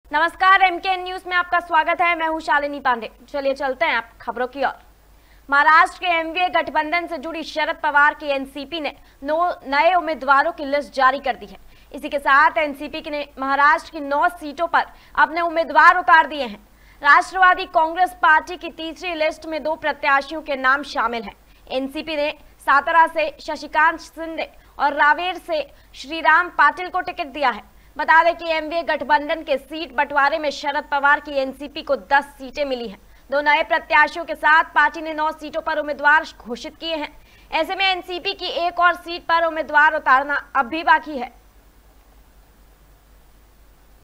नमस्कार, MKN news में आपका स्वागत है। मैं हूं शालिनी पांडे। चलिए चलते हैं आप खबरों की ओर। महाराष्ट्र के एनडीए गठबंधन से जुड़ी शरद पवार की एनसीपी ने 9 नए उम्मीदवारों की लिस्ट जारी कर दी है। इसी के साथ एनसीपी ने महाराष्ट्र की 9 सीटों पर अपने उम्मीदवार उतार दिए हैं। राष्ट्रवादी कांग्रेस पार्टी की तीसरी लिस्ट में 2 प्रत्याशियों के नाम शामिल हैं। एनसीपी ने सातारा से शशिकांत शिंदे और रावेर से श्रीराम पाटिल को टिकट दिया है। बता दें कि एनडीए गठबंधन के सीट बंटवारे में शरद पवार की एनसीपी को 10 सीटें मिली हैं। 2 नए प्रत्याशियों के साथ पार्टी ने 9 सीटों पर उम्मीदवार घोषित किए हैं। ऐसे में एनसीपी की एक और सीट पर उम्मीदवार उतारना अब भी बाकी है।